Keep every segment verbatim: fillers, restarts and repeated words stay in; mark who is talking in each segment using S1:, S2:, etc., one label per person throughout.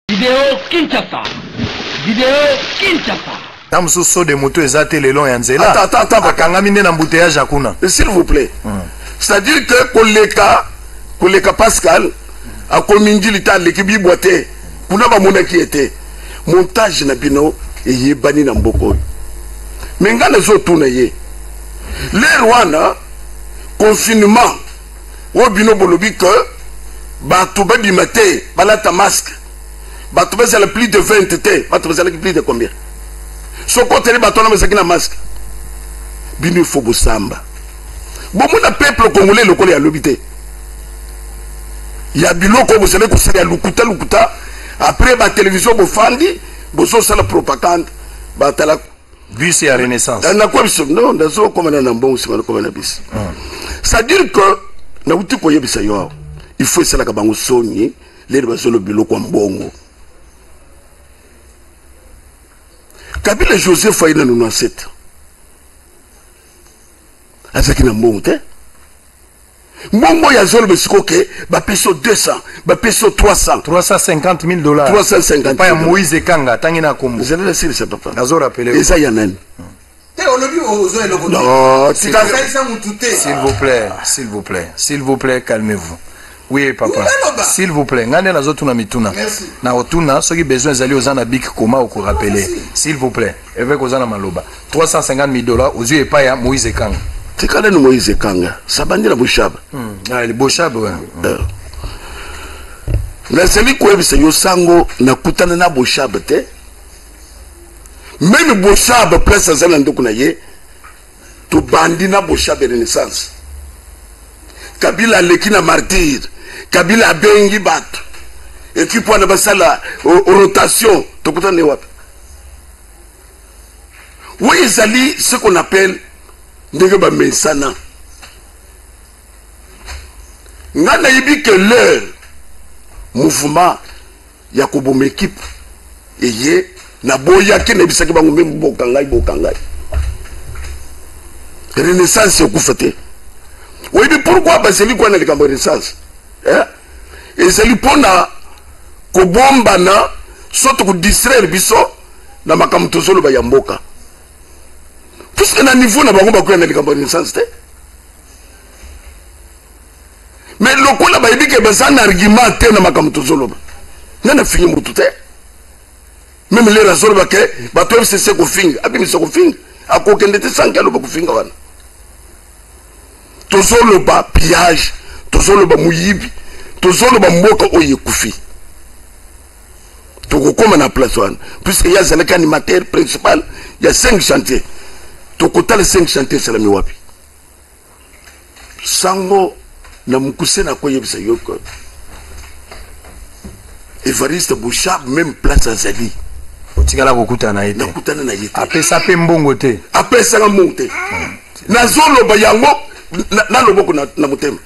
S1: Vidéo Kinshasa. Vidéo Kinshasa.
S2: Tamso so de moto ezate le long yanzela.
S3: Attends, attends, attends.
S2: Bakangamine na mbouteillage akuna.
S3: S'il vous plaît. Hmm. C'est-à-dire que Koleka, Koleka Pascal, a commis l'État l'équipe boité. Pour n'a pas mon qui était. Montage na bino et yé bani na mboko. Mais nga les autres tourne yé. Les Rwanda, confinement. Ou bino bolobi que, bah tout bas du matin, bah là ta masque. Bah tout bas c'est le plus de vingt té. Bah tout bas c'est le plus de combien? So côté les bâtons mais c'est qui masque. Bino il faut bosamba. Bon mon peuple congolais le collé à l'obité. Il y a biloko vous savez que c'est à lukuta lukuta. Après la télévision bofandi, boso ça la propagande. Bah t'as la
S2: bus et à Renaissance.
S3: Na quoi non, dans ce comme on a un bon c'est comme on a bis. Ça dire que na uti ko yebisa yo. Il faut ça la kabango soni, les baso le biloko mbongo. Kabila Joseph Aïna nous en sept. Azaki na mbongo te. Mbongo ya zolo besiko ke ba peso deux cents, ba peso trois cents.
S2: trois cent cinquante mille dollars.
S3: trois cent cinquante.
S2: Pas ya Moïse Kanga tangina kombo.
S3: Je ne sais pas papa.
S2: Nazo rappeler.
S3: Et ça y en a.
S2: Non, s'il vous plaît, s'il vous plaît, s'il vous plaît, calmez-vous. Oui, papa. S'il vous plaît, ngane na zotuna mituna. Na otuna, ceux qui besoin zali ozana bik koma ou rappeler. S'il vous plaît, avec ozana maloba. trois cent cinquante mille dollars aux yeux et pas ya Moïse Kanga.
S3: C'est quand même Moïse Kanga. Ça bandit la bouchab.
S2: Ah, le bouchab, ouais.
S3: Mais celui qui est yo sango na kutana na bouchab te. Même bouchab place zana ndokuna ye. To bandi na bouchab Renaissance. Kabila lekina martyr. Kabila bengi bat. Et puis pour na basala rotation, to kutana wapi. Oui, zali ce qu'on appelle ndenge ba mesana. Ngana yibi que leur mouvement ya ko bom équipe et ye na boya ke ne bisaki bango même bokangai bokangai. Renaissance ko fete. Oui, mais pourquoi ba zeli ko na likambo Renaissance? Eh? Et zeli pona ko bomba na soto ko distraire biso na makamto tozolo ba yamboka. Puisque na niveau na bango ba ko na likambo Renaissance te. Mais le coup là ba yebike ba ça un argument te na makamto tozolo ba. Nana fini mutu te. Même les razolo ba ke ba to se se ko finga, abi mi se ko finga. Ako kende te sanka lo ba ko finga wana. Tozolo ba pillage, tozolo ba muyibi, tozolo ba mboka oye kufi. Toko koma na place wana. Puisque il y a un animateur principal, il y a cinq chantiers. Toko tale cinq chantiers c'est la miwapi. Sango na mukuse na ko yebisa yoko. Evariste Bouchab même place azali.
S2: Otikala kokuta na ite.
S3: Na kutana na ite.
S2: Apesa pe mbongo te.
S3: Apesa nga mbongo te. Na zolo ba yango na loboko na na mutema.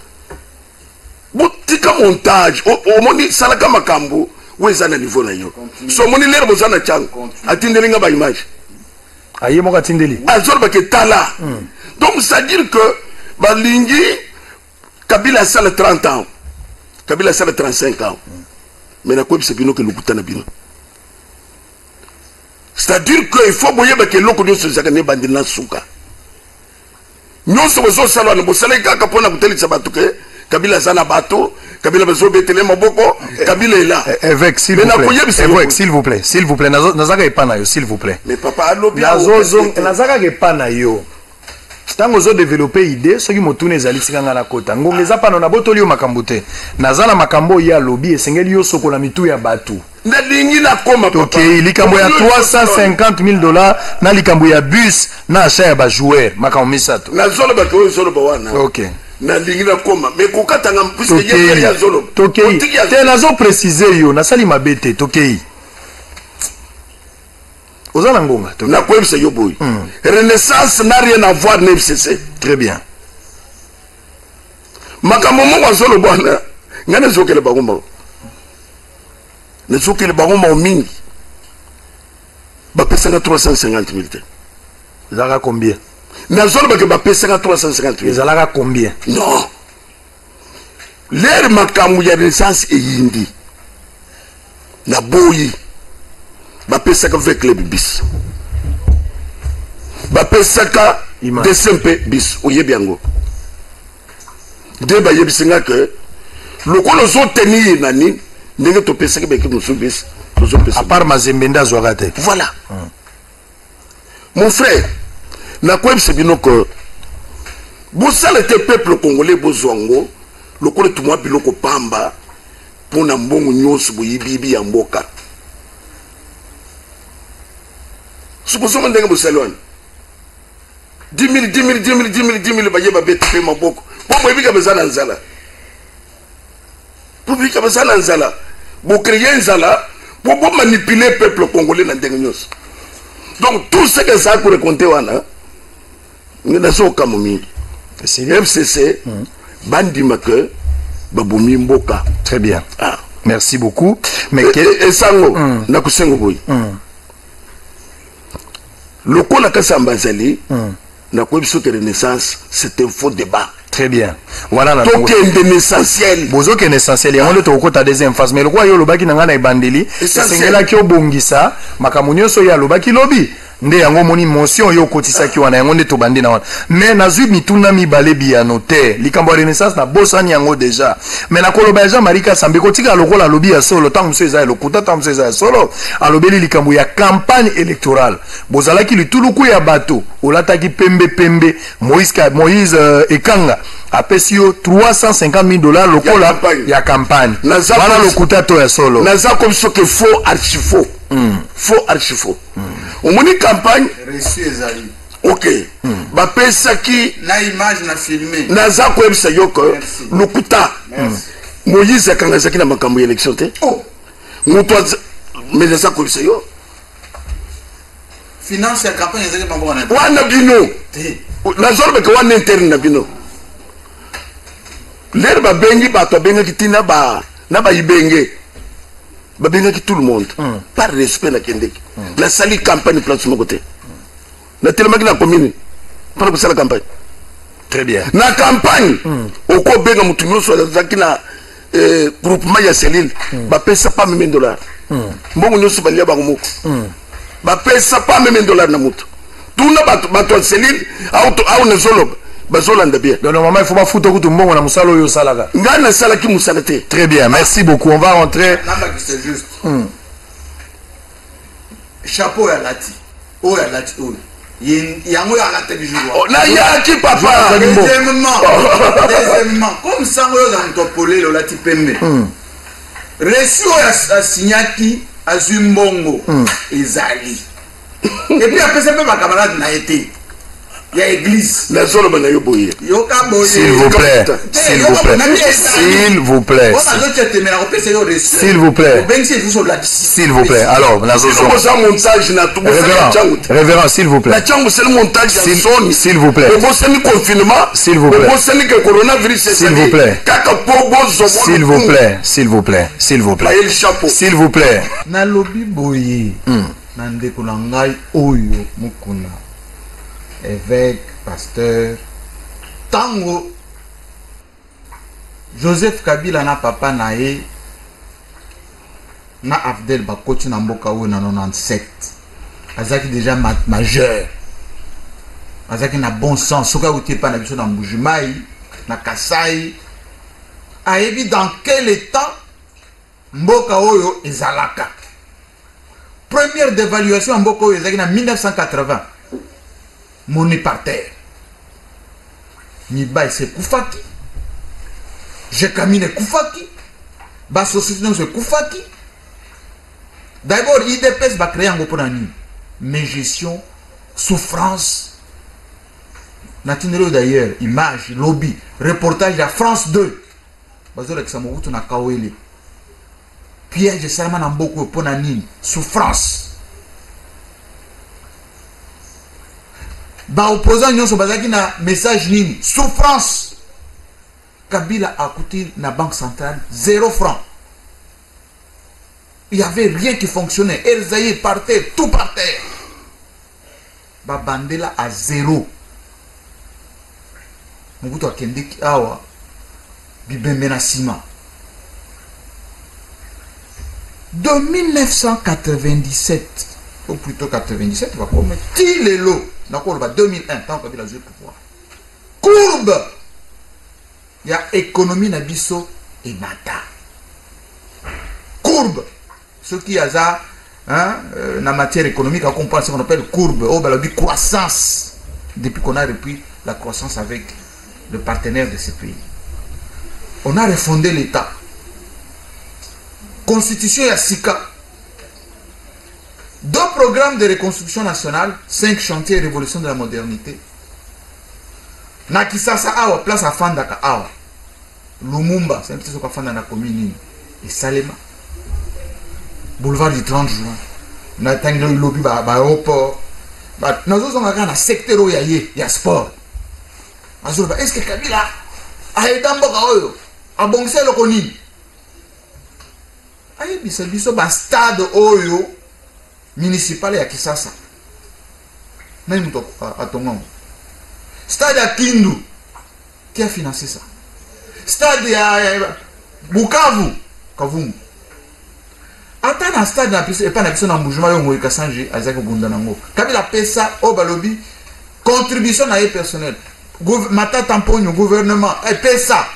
S3: Botika montage o moni sala kama kambu weza na niveau na yo. So moni lero bozana chango. Atindeli nga ba image.
S2: Aye moka tindeli.
S3: Azol ba ke tala. Donc ça veut dire que ba lingi Kabila sala trente ans. Kabila sala trente-cinq ans. Mais na ko bisebino ke lukuta na bino. C'est-à-dire que il faut boyeba ke loko nyoso zakane bandina suka. Nyonso bozo salwa no bosala kaka pona kutelisa batu ke Kabila sana bato, Kabila bezo betele maboko, Kabila est là.
S2: Avec s'il vous plaît. Avec s'il vous plaît, s'il vous plaît. Nazaka epana yo s'il vous plaît.
S3: Mais papa alobi
S2: nazozo nazaka epana yo. Tango zo développer idée soki motune ezali tikanga na kota. Ngonga eza pano na botoli yo makambo te. Nazala makambo ya lobby esengeli yo sokola mitu ya batu.
S3: Na lingi na koma papa.
S2: OK, likambo ya trois cent cinquante mille dollars na likambo ya bus na achat ya ba joueur makambo misato.
S3: Na zolo ba ko zolo ba wana.
S2: OK.
S3: Na lingi na koma mais kokata ngam puisque yeye ya zolo.
S2: OK. Te nazo préciser yo na sali mabete tokei. Ozana ngonga to
S3: na kwebisa yo boy. Renaissance n'a rien à voir na F C C.
S2: Très bien.
S3: Makambo mo zolo bwana ngane zokele bagomba. Ne zokele bagomba mingi. Ba pesa trois cent cinquante mille.
S2: Zaka combien?
S3: Na zolo ba ke ba pesa trois cent cinquante mille.
S2: Zalaka combien?
S3: Non. L'air makambo ya Renaissance e yindi. na boyi bapesaka ve club bis bapesaka desempe bis oyebi yango nde bayebisinga ke lokola ozoteni nani ndenge topesaki baekipe mosusu bis
S2: à part Mazembe nda azwaka te.
S3: Voilà. Hum. Mon frère, nakoyebisa bino que bosala te peuple congolais bozwango lokola tumwa biloko pamba mpona mbongo nyonso boyibiyibi ya mboka sukosoma ndenge bosali wana dix mille dix mille dix mille dix mille dix mille baye babeti mpe maboko mpo boyebika baza na nzala po boyebika baza na nzala bocreye nzala po bomanipuler peuple congolais na ndenge nyonso. Donc tout ce que ça a raconté wana ngena so kamo mingi M C C bandima que babomi mboka.
S2: Très bien.
S3: Ah.
S2: Merci beaucoup. Mais
S3: et,
S2: quel...
S3: et, et sango mm. na kusengo boy
S2: mm.
S3: lokola kasambazali mm. na ko biso que renaissance c'est un faux débat.
S2: Très bien. Voilà la
S3: donc est essentiel.
S2: Bozo que essentiel et on le toko ta deuxième phase mais le quoi yo lobaki nanga na ibandeli sengela ki obongisa makamunyo so ya lobaki lobi nde yango moni motion yo kotisaki wana yango nde to bandi na wana mais nazui mituna mibale biano te likambo renaissance na bosani yango déjà mais na koloba ya Jean Marie Kasambe kotika lokola lobi ya solo tant monsieur eza lokuta tant monsieur eza solo alobeli likambo ya campagne électorale bozalaki lituluku ya bato olataki pembe pembe Moïse Moïse euh, Ekanga apesi yo trois cent cinquante mille dollars lokola ya campagne wana lokuta to ya solo
S3: naza comme ce que faux archi faux mm. faux archi faux mm. Au moni campagne
S4: reçu ezali
S3: ok mm. bapesaki
S4: na image na filmé
S3: naza koyebisa yo ke lokuta mm. Moïse akangazaki na makambo ya élection te
S4: oh
S3: moto mais naza koyebisa yo
S4: finance ya campagne ezali bango wana
S3: wana bino nazolobeka wana interne na bino lere babengi bato abengaki tina ba na bayibenge babengaki tout le monde mm. par respect na kendeki mm. la sali campagne place moko te na telemaki na commune mpona kosala campagne.
S2: Très bien.
S3: Na campagne mm. okobenga mutu nyonso azalaki na eh, groupement ya selile mm. bapesa pa meme dollar mm. mbongo nyonso balia bango moko mm. bapesa pa meme dollar na mutu tuna bato bato ya selile au nazoloba bazolanda bien.
S2: Donc normalement il faut pas foutre tout mbongo na musala oyo salaka
S3: ngana salaki musala te.
S2: Très bien, merci beaucoup. On va rentrer.
S4: C'est juste mm. chapeau ya lati o ya lati o yango ya lati du jour
S3: na ya ki papa
S4: deuxièmement deuxièmement comme ça on a ntopolé le lati pembe reçu ya signaki azumbongo ezali et puis après ça peut ma camarade na été il y a église
S3: la zone bana yo boye
S4: yoka boye
S2: s'il vous plaît s'il vous plaît s'il vous plaît s'il vous plaît s'il vous plaît alors la zone
S3: montage na tout
S2: révérend s'il vous plaît
S3: la chango c'est le montage
S2: s'il vous plaît
S3: pour c'est le confinement
S2: s'il vous plaît
S3: pour c'est le coronavirus
S2: s'il vous plaît s'il vous plaît s'il vous plaît s'il vous plaît s'il vous plaît
S4: na lobi boye na ndeko na ngai oyo mukuna évêque, pasteur, tango Joseph Kabila na papa na ye na Abdel Bakoti na mboka oyo na quatre-vingt-dix-sept azaki déjà ma majeur azaki na bon sens soka uti pa na biso na Mbujimai na Kasai ayebi dans quel état mboka oyo ezalaka première dévaluation en mboka oyo ezaki na mille neuf cent quatre-vingts monnaie par terre. Nibai c'est Koufaki. Je camine Koufaki. Ba société c'est Koufaki. D'abord, I D P S va créer un groupe d'année. Mais gestion, souffrance. Natinero d'ailleurs, image, lobby, reportage à France deux. Bazo avec Samogutu na Kawele. Piège Salman Amboko pour Nani. Souffrance. Ba opposant nyonso bazaki na message nini souffrance. Kabila a coûté na banque centrale zéro franc. Il y avait rien qui fonctionnait. Elzaïe partait, tout par terre. Ba bandela à zéro. Mobutu akendeki awa bibembe na sima. de mille neuf cent quatre-vingt-dix-sept, ou plutôt quatre-vingt-dix-sept, on va commettre les lots. D'accord, deux mille un, tant qu'on a le pouvoir. Courbe! Il y a économie nabiso et mata. Courbe! Ce qui a ça, hein, euh, la matière économique, on comprend ce qu'on appelle courbe, oh, ben, la croissance. Depuis qu'on a repris la croissance avec le partenaire de ce pays. On a refondé l'État. Constitution Yassika. Deux programmes de reconstruction nationale, cinq chantiers révolution de la modernité. Nakisasa awa, place à Fandaka awa. Lumumba, c'est un petit peu qu'on fait dans la commune. Et Salema. Boulevard du trente juin. Natanglo lobby ba aéroport. Nous avons un secteur où il y a sport. Est-ce que Kabila a été en Bokaoyo? A Bongse le Koni? Aïe, c'est un stade Oyo municipal à Kisasa. Même à Tongon. Stade à Kindu. Qui a financé ça? Stade à Bukavu. Kavumu. Attends un stade na pisa et pas na pisa na mouvement yo ngoika sanje azaki bunda nango. Kabila pesa au balobi contribution na personnel. Mata tamponyo gouvernement et pesa.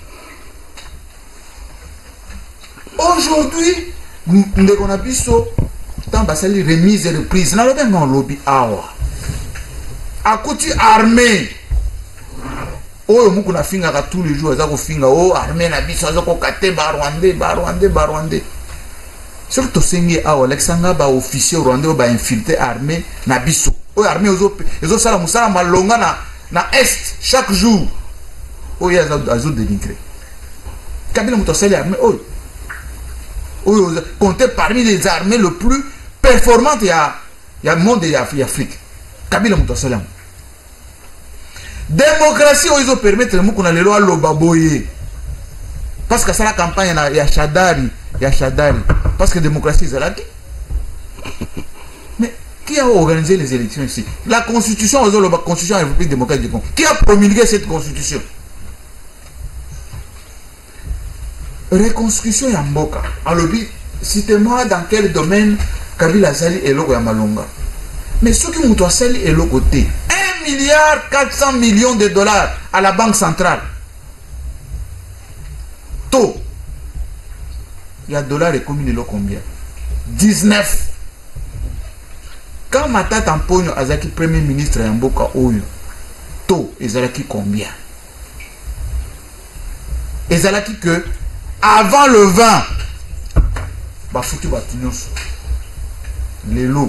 S4: Aujourd'hui, nous on a biso tant basali remise et reprise na lobe non lobby awa. Akuti armée. Oh muku na finga ka tous les jours azako finga oh armée na biso azako kate ba Rwandais ba Rwandais ba Rwandais. Surtout sengi a Alexandra ba officier rwandais ba infiltré armée na biso. O armée ozo ezo sala musala malonga na na est chaque jour. O ya azo dénigré. Kabila mutosali armée o. O compté parmi les armées le plus performantes il y a il y a monde et Afrique. Kabila mutosali. Démocratie o izo permettre muku na lelo aloba boye. Parce que ça la campagne ya Shadari, ya Shadari. Parce que la démocratie, c'est là. Mais qui a organisé les élections ici? La constitution, la constitution de la République démocratique du Congo. Qui a promulgué cette constitution? Reconstruction Yamboka. Alors, citez-moi dans quel domaine Kabila Sali et Loko Yamalonga. Mais ceux qui ont Sali et Loko côté, un milliard quatre cents millions de dollars à la Banque centrale. Taux. Il y a dollars et combien de combien? dix-neuf. Quand Mata Tamponyo Azaki premier ministre Yamboka Oyo, taux ezalaki combien? Ezalaki que avant le vingt, bah foutu batinos, les lots.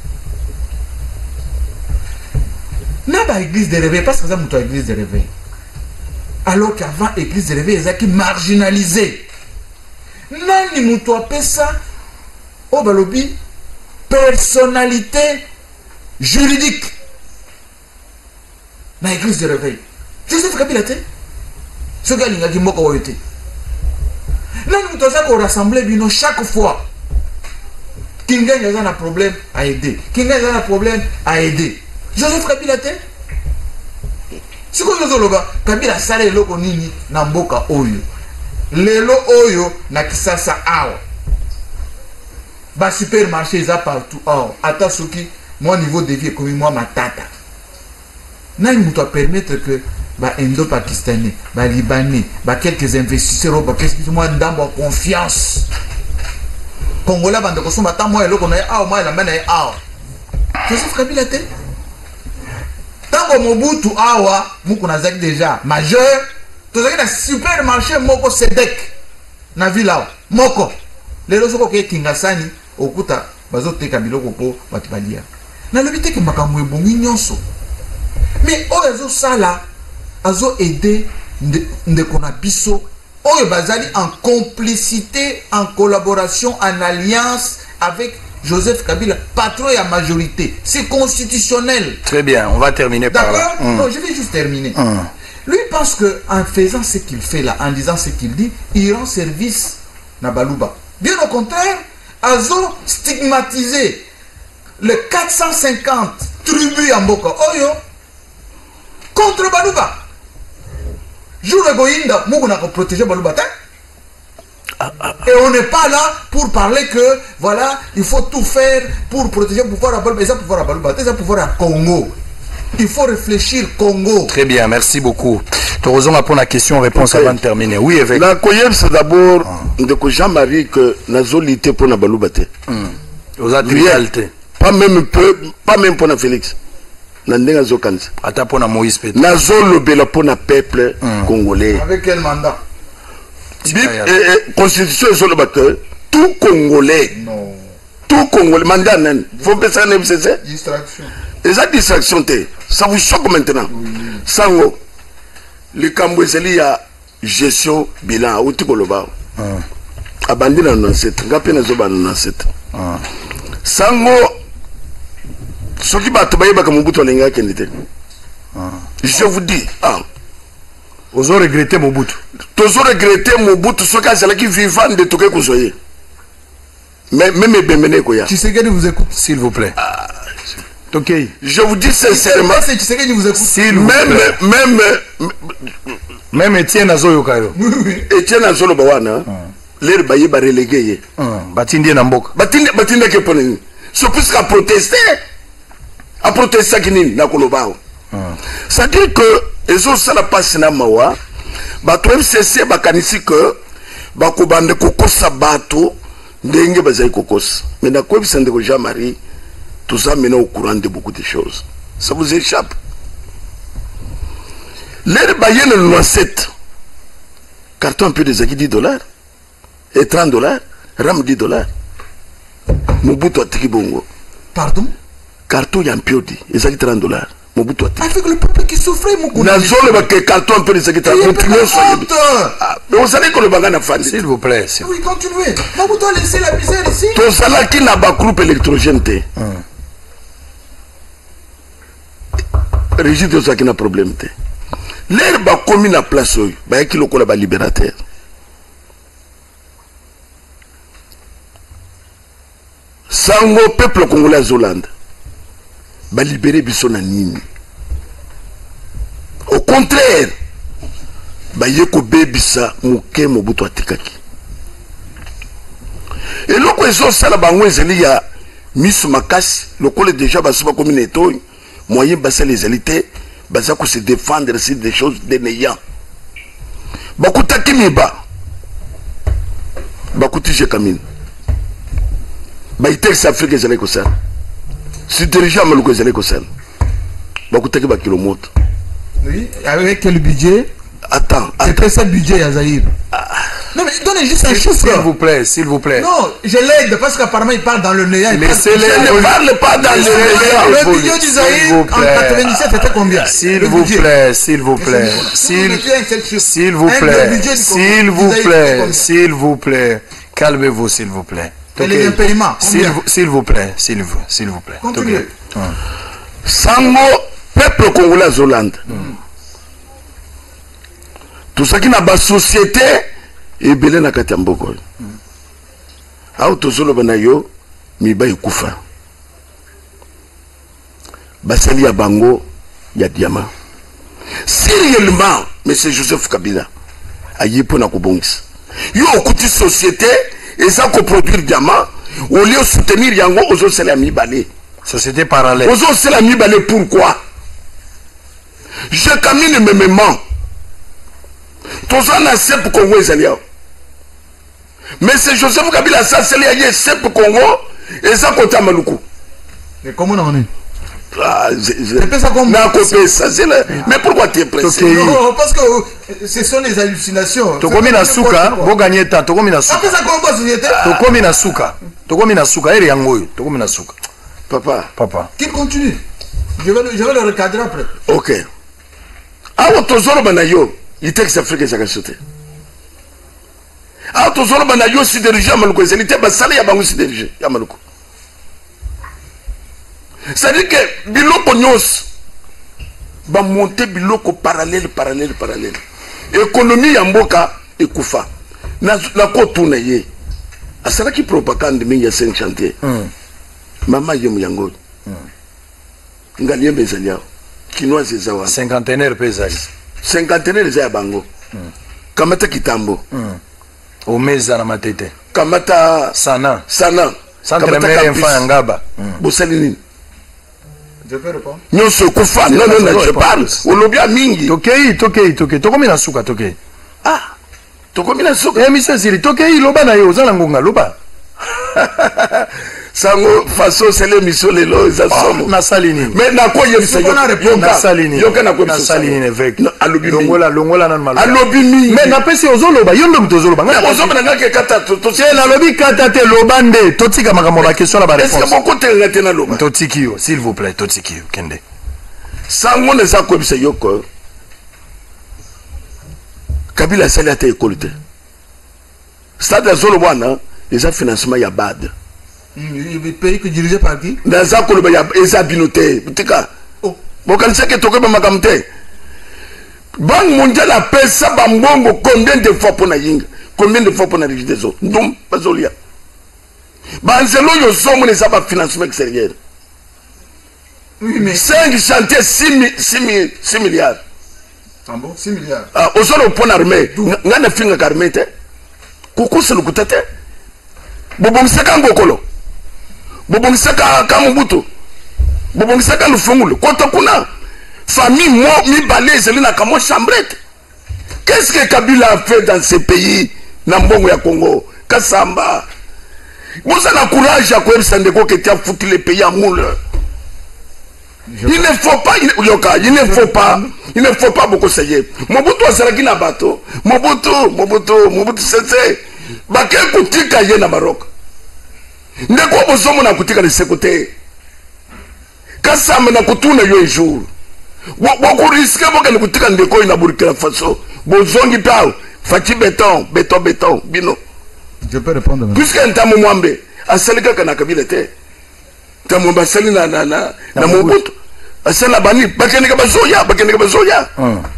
S4: N'a pas église de réveil parce que ça mouton église de réveil. Alors qu'avant église de réveil ezalaki marginalisé. Nani mutu apesa o balobi personnalité juridique na église de réveil. Joseph Kabila te ce gars linga ki moko oyo te. Nani mutu aza ko rassembler bino chaque fois. Kinga yaza na problème à aider. Kinga yaza na problème à aider. Joseph Kabila te. Siko zoloba Kabila sale loko nini na mboka oyo. Lelo oyo na Kisasa awa. Ba supermarché za partout. Oh, ata soki mon niveau de vie comme moi ma tata. Nani muto permettre que ba indo-pakistanais, ba libanais, ba quelques investisseurs ba qu'est-ce que moi ndambo confiance. Congolais bande ko somba ta moi eloko na awa moi la mena awa. Joseph Kabila te. Tango Mobutu awa muko na zaki déjà majeur. Tout ça un supermarché moko Sedek na villa moko les losoko ke Kingasani okuta bazote kabiloko po batibalia na lobité ke makamwe bongi nyonso mais o ezo sala azo aider nde kona biso o bazali en complicité en collaboration en alliance avec Joseph Kabila, patron et à majorité. C'est constitutionnel.
S2: Très bien, on va terminer par là.
S4: D'accord? Non, je vais juste terminer.
S2: Hum.
S4: Lui pense qu'en faisant ce qu'il fait là, en disant ce qu'il dit, il rend service à Balouba. Bien au contraire, Azo stigmatisé les quatre cent cinquante tribus à Mboka Oyo contre Balouba. Jour de Goïnda, Mougouna pour protéger Balouba.
S3: ah, ah.
S4: Et on n'est pas là pour parler que, voilà, il faut tout faire pour protéger le pouvoir à Balouba. Et ça, pouvoir à Balouba, c'est ça, pouvoir à Congo. Il faut réfléchir Congo.
S2: Très bien, merci beaucoup. Torozon va prendre la question-réponse
S3: Okay.
S2: avant de terminer. Oui, avec...
S3: La koyeb, c'est d'abord de que Jean-Marie que nazolité pour na Balouba.
S2: Aux adréalités.
S3: Pas même peu, pas même pour na Félix. Nandenga Zokanzi.
S2: Ata pour na Moïse Pété.
S3: Nazolobela pour na peuple congolais.
S4: Avec quel mandat?
S3: Bip, eh, eh, constitution est que tout Congolais,
S4: Non.
S3: tout Congolais, mandat nan, faut penser à M C C.
S4: Distraction.
S3: Et ça distraction, ça vous choque maintenant. Sango, le Cambouezeli, il y a gestion bilan, ou tu koloba. Abandi na nonset, ngapi na zoba na nonset. Sango, ce qui bat baye baka Mobutu alenga kendite. Je vous dis, ah.
S2: Vous avez regretté Mobutu.
S3: Tous ont regretté Mobutu, ce cas c'est là qui vivant de tout que soyez. Mais même Bemene Koya.
S4: Tshisekedi vous écoute.
S2: S'il vous plaît. Ok.
S3: Je vous dis sincèrement.
S4: C'est Tshisekedi vous écoute.
S2: S'il vous
S3: Même,
S2: plaît.
S3: même,
S2: Même Etienne Azoyo Kayo.
S4: Oui, oui.
S3: Etienne Azolo Bawana, l'air baye ba relégué.
S2: Batindi Namboka.
S3: Batinde, batinde ke ponen. C'est plus qu'à protester. À protester qui n'est na kolobao. C'est-à-dire que, les autres, ça la passe na mawa. Bato M C C bakanisi que, bakobande kokosa bato, ndenge bazai kokos. Mais na quoi bisande ko Jean-Marie, tout ça maintenant au courant de beaucoup de choses. Ça vous échappe. L'air bayen le noisette. Carton un peu des acquis dix dollars. Et trente dollars. Ram dix dollars. Mobutu atiki bongo.
S4: Pardon?
S3: Carton y a un piodi. Et acquis trente dollars. Mobutu atiki.
S4: Avec le peuple qui souffrait, mon
S3: Na zone ba ke carton un peu des acquis trente. Continuez soyez.
S4: Ah,
S3: Mais vous savez que le bagana fan.
S2: S'il vous plaît. s'il-
S4: oui, continuez. Mobutu a laissé la misère ici.
S3: Tout ça là qui n'a pas groupe électrogène. Régis de ça qui n'a problème. L'air ba commis na place oyo. Ba qui le ba libérateur. Sango peuple congolais Zolande. Ba libérer biso na nini. Au contraire, ba yeko bebisa muke Mobutu atikaki. Et loko ezo sala bango ezeli ya misu makasi, lokole déjà basuba commune eto, moyen basa les élites, basa ko se défendre sur des choses de néant. Bakutaki miba. Bakuti je kamine. Ba itex Afrique ezeli ko sala. Si dirigeant maluko ezeli ko sala. Bakutaki ba kilomoto.
S4: Oui, avec quel budget?
S3: Attends,
S4: C'était
S3: attends.
S4: ça le budget, Yazaïr. Non, mais donnez juste un
S2: S'il
S4: chiffre.
S2: vous plaît, s'il vous plaît.
S4: Non, je l'aide parce qu'apparemment il parle dans le néant. il parle-
S2: Laissez-les
S3: Je ne parle pas dans le néant.
S4: Le
S2: évoluer.
S4: budget
S2: S'il
S4: d'Isaïr
S2: vous
S4: en
S2: plaît.
S4: quatre-vingt-dix-sept c'était combien?
S2: S'il
S4: Le
S2: vous
S4: budget.
S2: plaît, s'il vous plaît, s'il s'il vous plaît, s'il vous plaît, s'il vous plaît, calmez-vous, s'il vous plaît.
S4: Et les impayements,
S2: S'il
S4: combien?
S2: vous, s'il vous plaît, s'il vous, s'il vous plaît.
S4: Continuez.
S2: Ok.
S3: Sango peuple congolais Zolande. Tout ça qui n'a pas société et belé na katamboko. Ah tozolo banayo miba ikufa. Basali ya bango ya diamant. Sérieusement, monsieur Joseph Kabila ayi pona kobongisa. Yo okuti société et ça ko produire diamant au lieu de soutenir yango ozo sala ya mibale.
S2: Société parallèle.
S3: Ozo sala mibale pourquoi? Je camine mêmement. Toza na sep Congo ezaliao. Mais c'est Joseph Kabila ça c'est lié sep Congo et ça kota maluku.
S4: Mais comment on est?
S3: Ah, je, je,
S4: C'est pas ça qu'on-
S3: na kopé ça c'est là. Mais pourquoi tu es pressé?
S2: Ok.
S4: Non, parce que euh, ce sont les hallucinations.
S2: Tokomi na suka, bo gagner temps, tokomi na
S4: Après
S2: suka.
S4: ça, comment on société?
S2: Tokomi na suka. Tokomi na suka, eri yango yo, tokomi na suka.
S3: Papa.
S2: Papa.
S4: Qu'il continue. Je vais, le- je vais le recadrer après.
S3: OK. Awa tozolo banayo, il texte Afrique ça kasote. Awa tozolo banayo si dirige maluku ezalité basala ya bango si dirige ya maluku. C'est-à-dire que biloko nyos va monter biloko parallèle parallèle parallèle. Économie ya mboka ekufa. Na la kotuna ye. Asala ki propagande mingi ya cinq chantier.
S2: Mm.
S3: Mama yemu yango. Ngali yembe zalia. Kinoise ezawa.
S2: Cinquantenaire pe ezali.
S3: Cinquantenaire eza ya bango. Kamata kitambo.
S2: Omeza na matete.
S3: Kamata
S2: Sana.
S3: Sana.
S2: Centre mère enfant ngaba.
S3: Bosali nini?
S4: Je peux répondre.
S3: Nyonso kufa. Non non non, je parle. Olobia mingi.
S2: Tokei, tokei, tokei. Tokomi na suka tokei.
S3: Ah. Tokomi na suka.
S2: Eh monsieur Zili, tokei loba na yo zala ngonga loba.
S3: Sango façon c'est l'émission lelo za somo.
S2: Na salini.
S3: Mais na ko yebisa yo.
S2: Yo na salini.
S3: Yo kana ko
S2: na salini ne vek.
S3: Alobi
S2: longola longola na malo.
S3: Alobi mingi.
S2: Mais na pesi ozoloba yo ndo mtozoloba.
S3: Na ozoloba na ngake kata to to.
S2: C'est na lobi kata te lobande. Totika makambo ba question la ba réponse.
S3: Est-ce que beaucoup te ngate na loba?
S2: Totiki yo, s'il vous plaît, totiki yo kende.
S3: Sango ne za ko yebisa yo ko. Kabila sali ate école. Stade zolo bwana, les financement ya bad.
S4: Le pays que dirigé par qui?
S3: Dans ça, il y a des abinotés. Oh. Bon, quand c'est que tu as magamte. Banque mondiale a payé ça, bambongo, combien de fois pour la ying? Combien de fois pour la rigidité? Non, pas au lien. Banzelo, yo sommes les abats financement extérieur.
S4: Oui, mais.
S3: cinq chantiers, six milliards.
S4: Ah bon, six milliards.
S3: Ah, au sol, au point armé. N'a pas fait armé. Coucou, c'est le coup de tête. Bobong seka ngokolo. Bobong seka kamubutu. Bobong seka lufungulu. Koto kuna famille mo mi baleze lina kamo chambrette. Qu'est-ce que Kabila a fait dans ce pays na mbongo ya Congo? Kasamba. Vous avez le courage à quoi Sandeko qui a foutu le pays à moule. Il ne faut pas, il, il ne faut pas, il ne faut pas beaucoup essayer. Mobutu a seraki na bato. Mobutu, Mobutu, Mobutu sese. Bake kutika ye na Maroc. Ndeko bozomo na kutika le sekote. Kasamba na kutuna yo un jour. Wako risque boka na kutika ndeko ina Burkina Faso. Bozongi tao, fati béton, béton béton, bino.
S4: Je peux répondre.
S3: Puisque ntamu mwambe, asalika kana Kabila te. Ntamu mwambe asali na na na na Mobutu. Asala bani, bakene ka bazoya, bakene ka bazoya.